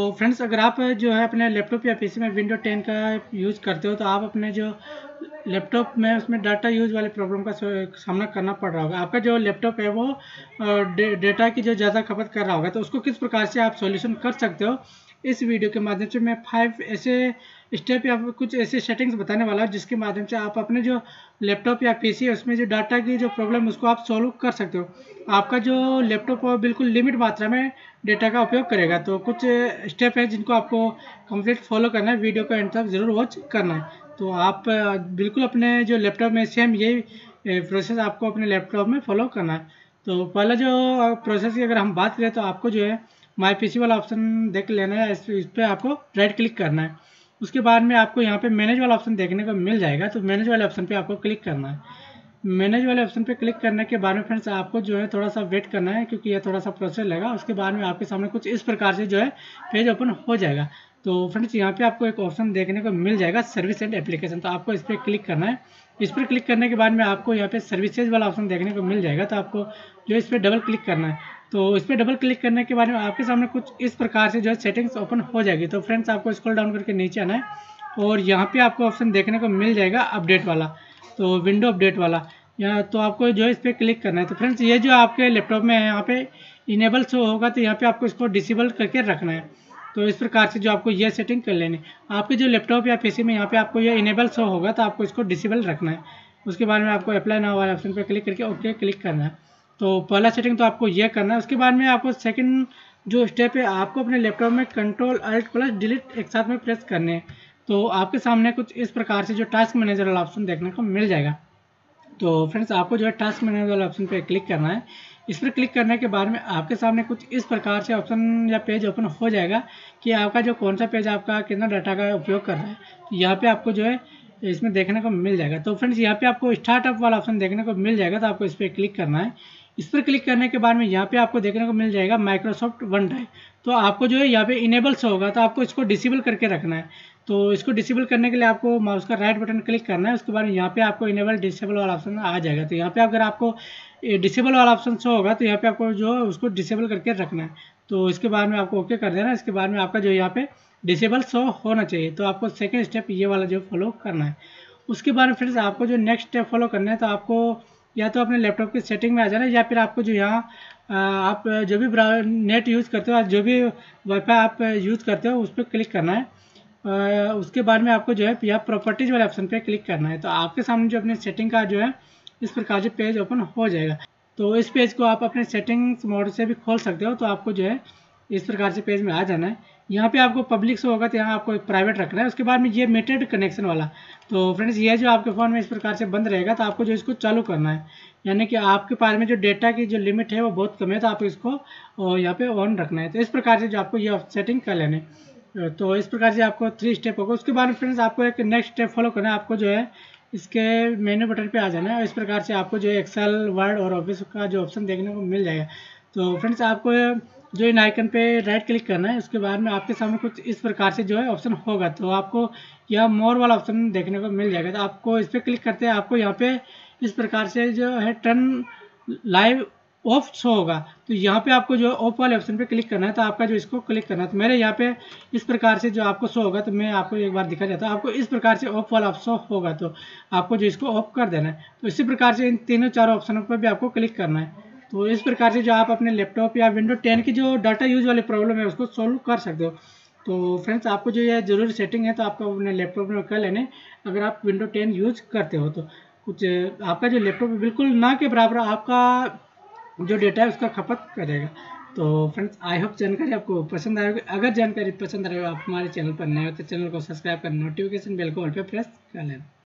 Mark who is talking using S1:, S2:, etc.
S1: तो फ्रेंड्स, अगर आप जो है अपने लैपटॉप या पीसी में विंडो 10 का यूज़ करते हो तो आप अपने जो लैपटॉप में उसमें डाटा यूज़ वाले प्रॉब्लम का सामना करना पड़ रहा होगा। आपका जो लैपटॉप है वो डेटा की जो ज़्यादा खपत कर रहा होगा, तो उसको किस प्रकार से आप सॉल्यूशन कर सकते हो, इस वीडियो के माध्यम से मैं 5 ऐसे स्टेप या कुछ ऐसे सेटिंग्स बताने वाला हूँ जिसके माध्यम से आप अपने जो लैपटॉप या पीसी है उसमें जो डाटा की जो प्रॉब्लम उसको आप सॉल्व कर सकते हो। आपका जो लैपटॉप है बिल्कुल लिमिट मात्रा में डेटा का उपयोग करेगा। तो कुछ स्टेप है जिनको आपको कंप्लीट फॉलो करना है, वीडियो को एंड तक ज़रूर वॉच करना है। तो आप बिल्कुल अपने जो लैपटॉप में सेम यही प्रोसेस आपको अपने लैपटॉप में फॉलो करना है। तो पहला जो प्रोसेस की अगर हम बात करें तो आपको जो है माई पीसी वाला ऑप्शन देख लेना है, इस पर आपको राइट क्लिक करना है। उसके बाद में आपको यहाँ पे मैनेज वाला ऑप्शन देखने को मिल जाएगा, तो मैनेज वाले ऑप्शन पे आपको क्लिक करना है। मैनेज वाले ऑप्शन पे क्लिक करने के बाद में फ्रेंड्स आपको जो है थोड़ा सा वेट करना है, क्योंकि यह थोड़ा सा प्रोसेस लगेगा। उसके बाद में आपके सामने कुछ इस प्रकार से जो है पेज ओपन हो जाएगा। तो फ्रेंड्स यहाँ पे आपको एक ऑप्शन देखने को मिल जाएगा सर्विस एंड एप्लीकेशन, तो आपको इस पर क्लिक करना है। इस पर क्लिक करने के बाद में आपको यहाँ पे सर्विसेज वाला ऑप्शन देखने को मिल जाएगा, तो आपको जो इस पर डबल क्लिक करना है। तो इस पर डबल क्लिक करने के बाद में आपके सामने कुछ इस प्रकार से जो है सेटिंग्स ओपन हो जाएगी। तो फ्रेंड्स आपको स्क्रॉल डाउन करके नीचे आना है और यहाँ पे आपको ऑप्शन देखने को मिल जाएगा अपडेट वाला, तो विंडो अपडेट वाला। यहाँ तो आपको जो है इस पर क्लिक करना है। तो फ्रेंड्स ये जो आपके लैपटॉप में है यहाँ पे इनेबल शो होगा, तो यहाँ पे आपको इसको डिसेबल करके रखना है। तो इस प्रकार से जो आपको ये सेटिंग कर लेनी है। आपके जो लैपटॉप या पीसी में यहाँ पे आपको ये इनेबल शो होगा, तो आपको इसको डिसेबल रखना है। उसके बाद में आपको अप्लाई नाउ वाले ऑप्शन पर क्लिक करके ओके क्लिक करना है। तो पहला सेटिंग तो आपको ये करना है। उसके बाद में आपको सेकंड जो स्टेप है, आपको अपने लैपटॉप में कंट्रोल अल्ट प्लस डिलीट एक साथ में प्रेस करने हैं। तो आपके सामने कुछ इस प्रकार से जो टास्क मैनेजर वाला ऑप्शन देखने को मिल जाएगा। तो फ्रेंड्स आपको जो है टास्क मैनेजर वाला ऑप्शन पे क्लिक करना है। इस पर क्लिक करने के बाद में आपके सामने कुछ इस प्रकार से ऑप्शन या पेज ओपन हो जाएगा कि आपका जो कौन सा पेज आपका कितना डाटा का उपयोग कर रहा है। तो यहाँ पे आपको जो है इसमें देखने को मिल जाएगा। तो फ्रेंड्स यहाँ पे आपको स्टार्टअप वाला ऑप्शन देखने को मिल जाएगा, तो आपको इस पर क्लिक करना है। इस पर क्लिक करने के बाद में यहाँ पे आपको देखने को मिल जाएगा माइक्रोसॉफ्ट वन ड्राइव। तो आपको जो है यहाँ पे इनेबल शो होगा, तो आपको इसको डिसेबल करके रखना है। तो इसको डिसेबल करने के लिए आपको माउस का राइट बटन क्लिक करना है। उसके बाद यहाँ पे आपको इनेबल डिसेबल वाला ऑप्शन आ जाएगा। तो यहाँ पे अगर आपको डिसेबल वाला ऑप्शन शो होगा, तो यहाँ पे आपको जो है उसको डिसेबल करके रखना है। तो इसके बाद में आपको ओके कर देना। इसके बाद में आपका जो यहाँ पे डिसेबल शो होना चाहिए। तो आपको सेकेंड स्टेप ये वाला जो फॉलो करना है। उसके बाद में फ्रेंड्स आपको जो नेक्स्ट स्टेप फॉलो करना है, तो आपको या तो अपने लैपटॉप की सेटिंग में आ जाना है, या फिर आपको जो यहाँ आप जो भी नेट यूज़ करते हो, जो भी वाईफाई आप यूज़ करते हो, उस पर क्लिक करना है। उसके बाद में आपको जो है यहाँ प्रॉपर्टीज़ वाले ऑप्शन पे क्लिक करना है। तो आपके सामने जो अपनी सेटिंग का जो है इस प्रकार से पेज ओपन हो जाएगा। तो इस पेज को आप अपने सेटिंग्स मोड से भी खोल सकते हो। तो आपको जो है इस प्रकार से पेज में आ जाना है। यहाँ पे आपको पब्लिक से होगा, तो यहाँ आपको एक प्राइवेट रखना है। उसके बाद में ये मेटेड कनेक्शन वाला, तो फ्रेंड्स ये जो आपके फ़ोन में इस प्रकार से बंद रहेगा, तो आपको जो इसको चालू करना है। यानी कि आपके पास में जो डेटा की जो लिमिट है वो बहुत कम है, तो आपको इसको यहाँ पे ऑन रखना है। तो इस प्रकार से जो आपको ये सेटिंग कर लेने। तो इस प्रकार से आपको 3 स्टेप होगा। उसके बाद फ्रेंड्स आपको एक नेक्स्ट स्टेप फॉलो करना है। आपको जो है इसके मेन्यू बटन पे आ जाना है। इस प्रकार से आपको जो एक्सेल, वर्ड और ऑफिस का जो ऑप्शन देखने को मिल जाएगा। तो फ्रेंड्स आपको जो इन आइकन पे राइट क्लिक करना है। उसके बाद में आपके सामने कुछ इस प्रकार से जो है ऑप्शन होगा, तो आपको यह मोर वाला ऑप्शन देखने को मिल जाएगा। तो आपको इस पर क्लिक करते हैं, आपको यहाँ पे इस प्रकार से जो है टर्न लाइव ऑफ शो होगा। तो यहाँ पे आपको जो ऑफ वाले ऑप्शन पे क्लिक करना है। तो आपका जो इसको क्लिक करना है, तो मेरे यहाँ पे इस प्रकार से जो आपको शो होगा, तो मैं आपको एक बार दिखा जाता हूँ। आपको इस प्रकार से ऑफ वाला शो होगा, तो आपको जो इसको ऑफ कर देना है। तो इसी प्रकार से इन तीनों चारों ऑप्शनों पर भी आपको क्लिक करना है। तो इस प्रकार से जो आप अपने लैपटॉप या विंडो 10 की जो डाटा यूज वाली प्रॉब्लम है उसको सॉल्व कर सकते हो। तो फ्रेंड्स आपको जो यह जरूरी सेटिंग है, तो आपको अपने लैपटॉप में कर लेने अगर आप विंडो 10 यूज करते हो। तो कुछ आपका जो लैपटॉप बिल्कुल ना के बराबर आपका जो डेटा है उसका खपत करेगा। तो फ्रेंड्स आई होप जानकारी आपको पसंद आएगी। अगर जानकारी पसंद आए आप हमारे चैनल पर नए हो तो चैनल को सब्सक्राइब कर नोटिफिकेशन बेल को ऑल पे प्रेस कर लेना।